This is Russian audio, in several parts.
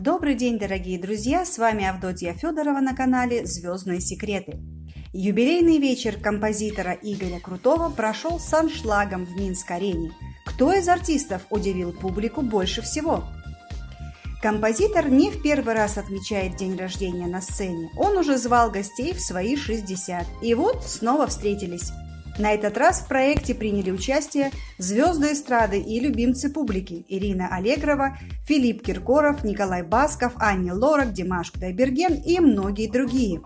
Добрый день, дорогие друзья! С вами Авдотья Федорова на канале «Звездные секреты». Юбилейный вечер композитора Игоря Крутого прошел с аншлагом в Минск-арене. Кто из артистов удивил публику больше всего? Композитор не в первый раз отмечает день рождения на сцене. Он уже звал гостей в свои 60. И вот снова встретились. На этот раз в проекте приняли участие звезды эстрады и любимцы публики: Ирина Аллегрова, Филипп Киркоров, Николай Басков, Ани Лорак, Димаш Кудайберген и многие другие.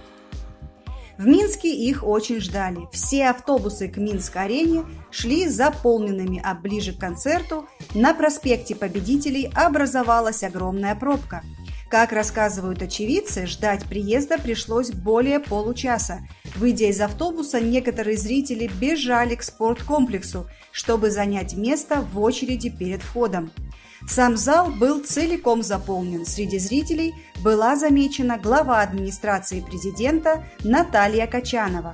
В Минске их очень ждали. Все автобусы к Минск-арене шли заполненными, а ближе к концерту на проспекте Победителей образовалась огромная пробка. Как рассказывают очевидцы, ждать приезда пришлось более получаса. Выйдя из автобуса, некоторые зрители бежали к спорткомплексу, чтобы занять место в очереди перед входом. Сам зал был целиком заполнен. Среди зрителей была замечена глава администрации президента Наталья Качанова.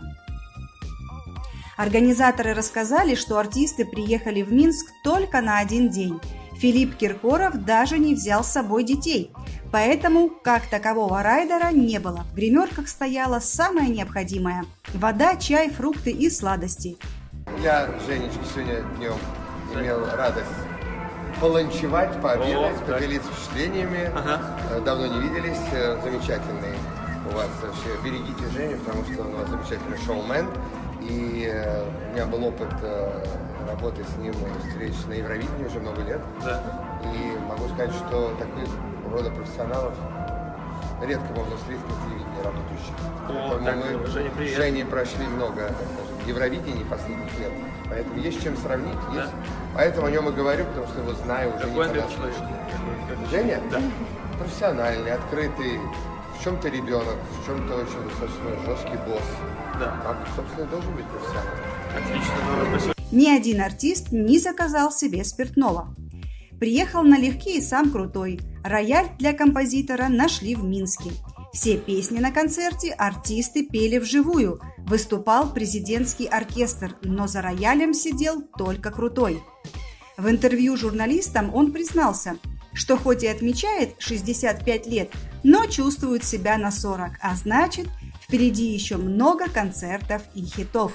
Организаторы рассказали, что артисты приехали в Минск только на один день. Филипп Киркоров даже не взял с собой детей, поэтому как такового райдера не было. В гримерках стояло самое необходимое – вода, чай, фрукты и сладости. Я, Женечка, сегодня днем имел радость поланчевать, пообедать, поделиться впечатлениями. Давно не виделись, замечательный у вас вообще. Берегите Женю, потому что он у вас замечательный шоумен. И у меня был опыт работы с ним, встреч на Евровидении уже много лет. Да. И могу сказать, что таких рода профессионалов редко можно встретить на телевидении работающих. Мы с Женей прошли много, так скажем, Евровидений последних лет. Поэтому есть чем сравнить. Да. Есть. Поэтому о нем и говорю, потому что его знаю уже не раз. Женя? Да. Профессиональный, открытый, в чем-то ребенок, в чем-то очень достаточно жесткий босс. Да. Как, собственно, должен быть профессионал. Отлично. Ни один артист не заказал себе спиртного. Приехал налегке и сам Крутой. Рояль для композитора нашли в Минске. Все песни на концерте артисты пели вживую. Выступал президентский оркестр, но за роялем сидел только Крутой. В интервью журналистам он признался, что хоть и отмечает 65 лет, но чувствует себя на 40, а значит, впереди еще много концертов и хитов.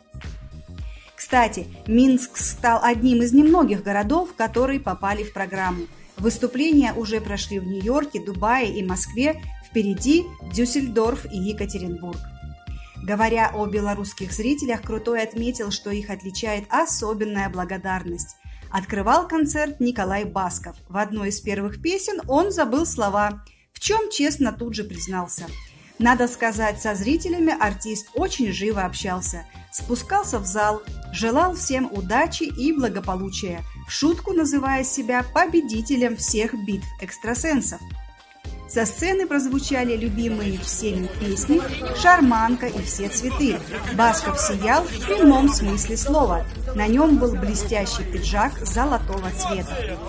Кстати, Минск стал одним из немногих городов, которые попали в программу. Выступления уже прошли в Нью-Йорке, Дубае и Москве, впереди Дюссельдорф и Екатеринбург. Говоря о белорусских зрителях, Крутой отметил, что их отличает особенная благодарность. Открывал концерт Николай Басков. В одной из первых песен он забыл слова, в чем честно тут же признался. Надо сказать, со зрителями артист очень живо общался, спускался в зал, желал всем удачи и благополучия, в шутку называя себя победителем всех битв экстрасенсов. Со сцены прозвучали любимые всеми песни «Шарманка» и «Все цветы». Басков сиял в прямом смысле слова. На нем был блестящий пиджак золотого цвета.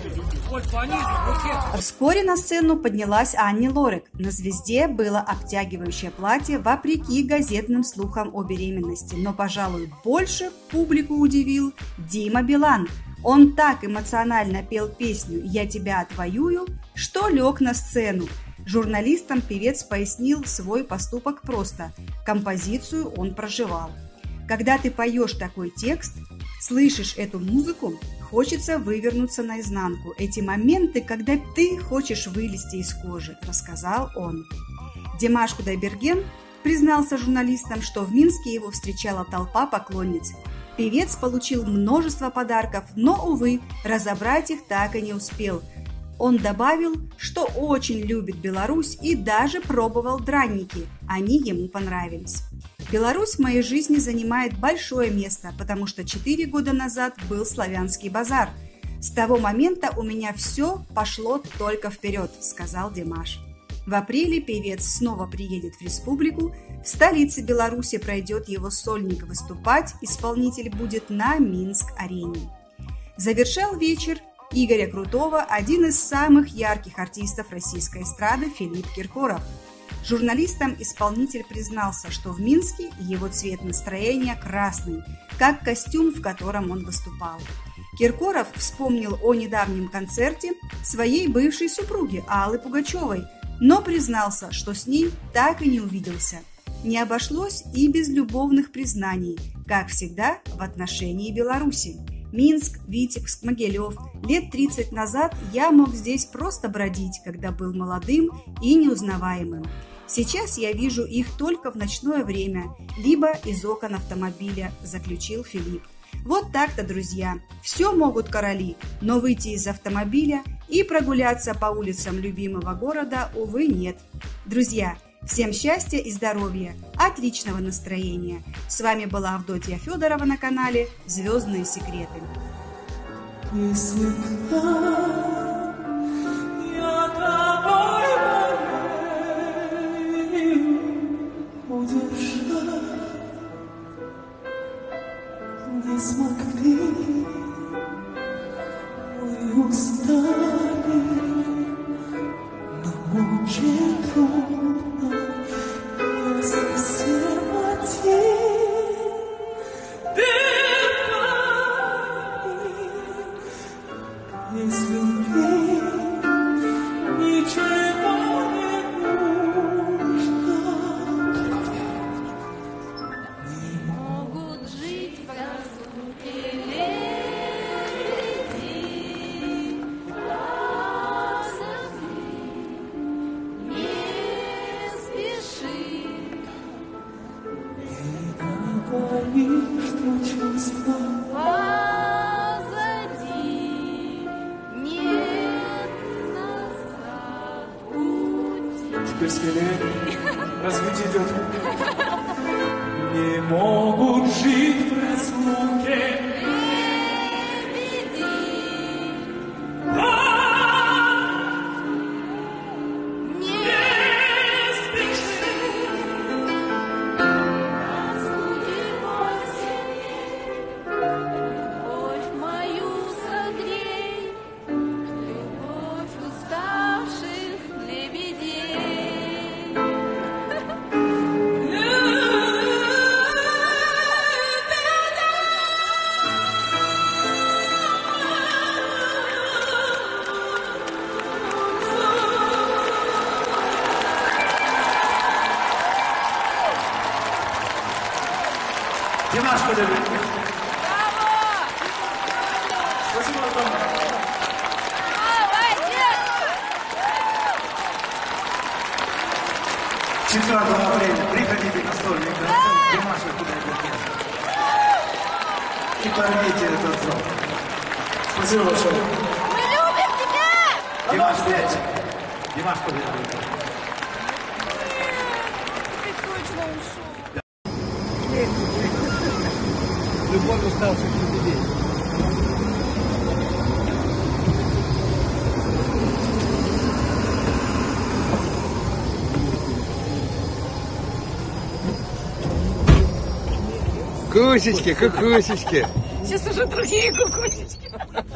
Вскоре на сцену поднялась Ани Лорак. На звезде было обтягивающее платье, вопреки газетным слухам о беременности. Но, пожалуй, больше публику удивил Дима Билан. Он так эмоционально пел песню «Я тебя отвоюю», что лег на сцену. Журналистам певец пояснил свой поступок просто. Композицию он проживал. Когда ты поешь такой текст, слышишь эту музыку, хочется вывернуться наизнанку. Эти моменты, когда ты хочешь вылезти из кожи, рассказал он. Димаш Кудайберген признался журналистам, что в Минске его встречала толпа поклонниц. Певец получил множество подарков, но, увы, разобрать их так и не успел. Он добавил, что очень любит Беларусь и даже пробовал драники. Они ему понравились. Беларусь в моей жизни занимает большое место, потому что 4 года назад был славянский базар. С того момента у меня все пошло только вперед, сказал Димаш. В апреле певец снова приедет в республику. В столице Беларуси пройдет его сольник. Выступать исполнитель будет на Минск-арене. Завершал вечер Игоря Крутого один из самых ярких артистов российской эстрады Филипп Киркоров. Журналистам исполнитель признался, что в Минске его цвет настроения красный, как костюм, в котором он выступал. Киркоров вспомнил о недавнем концерте своей бывшей супруги Аллы Пугачевой, но признался, что с ней так и не увиделся. Не обошлось и без любовных признаний, как всегда в отношении Беларуси. Минск, Витебск, Могилев. Лет 30 назад я мог здесь просто бродить, когда был молодым и неузнаваемым. Сейчас я вижу их только в ночное время, либо из окон автомобиля, заключил Филипп. Вот так-то, друзья. Все могут короли, но выйти из автомобиля и прогуляться по улицам любимого города, увы, нет. Друзья, всем счастья и здоровья, отличного настроения. С вами была Авдотья Федорова на канале «Звездные секреты». Если я тобой удержать не смогли, мы устали, нам очень трудно, я совсем один. Ты пойми, без любви ничего не нужно. Не могут жить в разлуке леди, не спеши. Не говори, что чувства Позади нет назад пути. теперь смелее, развить идет. Не могут жить в разлуке. Любовь мою согрей, любовь уставших лебедей. Димаш, подожди. Спасибо огромное. 4 апреля приходите на стольный концерт Димаша Кудайбергена и порвите этот зал. Спасибо большое. Мы любим тебя! Димаш Кудайберген. Димаш Кудайберген. Любовь уставших людей. Кусечки, кукусечки. Сейчас уже другие кукусечки.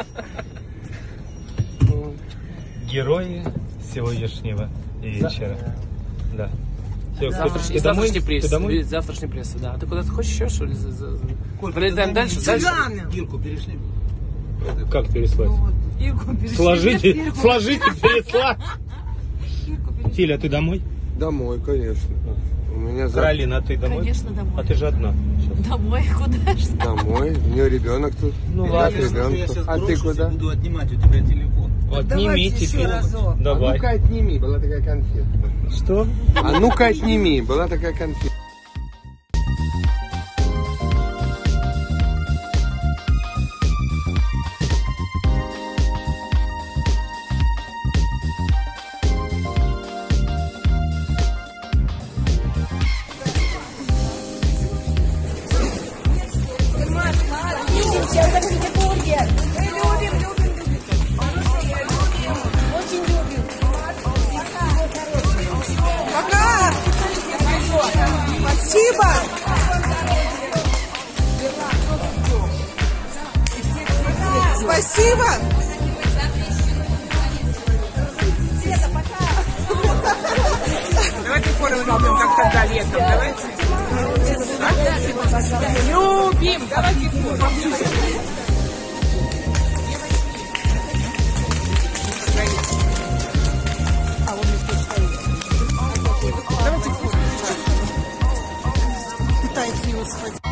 Герои сегодняшнего вечера. Да. Всё, Завтрашний, ты пресс. Ты домой? Завтрашний пресс, да. Ты куда-то хочешь еще, что ли? Пролетаем дальше? Ирку перешли. Как переслать? Ирку перешли. Сложите, переслать. Филя, ты домой? Домой, конечно. У меня Каролина, а ты домой? Конечно, домой. А ты же одна. Сейчас. Домой куда ж? домой. У нее ребенок тут. Ну Я ладно. с ребенком. А ты куда? Буду отнимать у тебя телефон. Отнимите телефон. А Давай. ну-ка отними, была такая конфета. Что? А ну-ка отними, была такая конфета. Пока! Спасибо! Спасибо! Давайте форму любим, как тогда летом. Давайте. Любим. Давайте форму. пытается его схватить.